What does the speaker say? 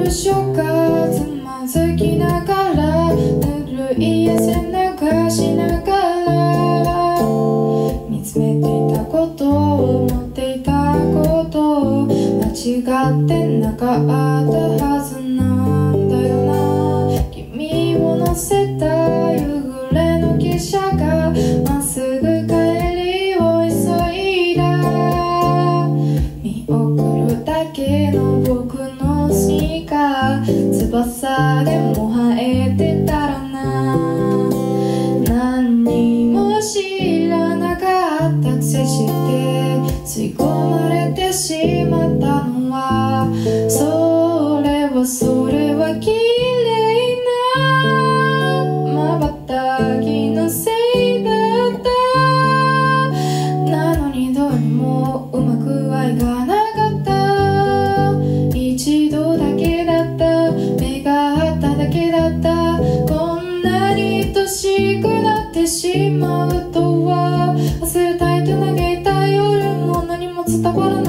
る初夏つまずきながらぬるい汗流しながら見つめていたこと思っていたこと間違ってなかったはずなんだよな。君を乗せた夕暮れの汽車がまっすぐ帰りを急いだ。見送るだけの僕のスニーカー翼でも生えてたらな。何にも知らなかったくせして吸い込まれてしまったのはそれは綺麗な瞬きのせいだったなのにどうにもうまく合いがなかった。一度だけだった目が合っただけだった。こんなに愛しくなってしまうとは忘れたいと嘆いた夜も何も伝わらない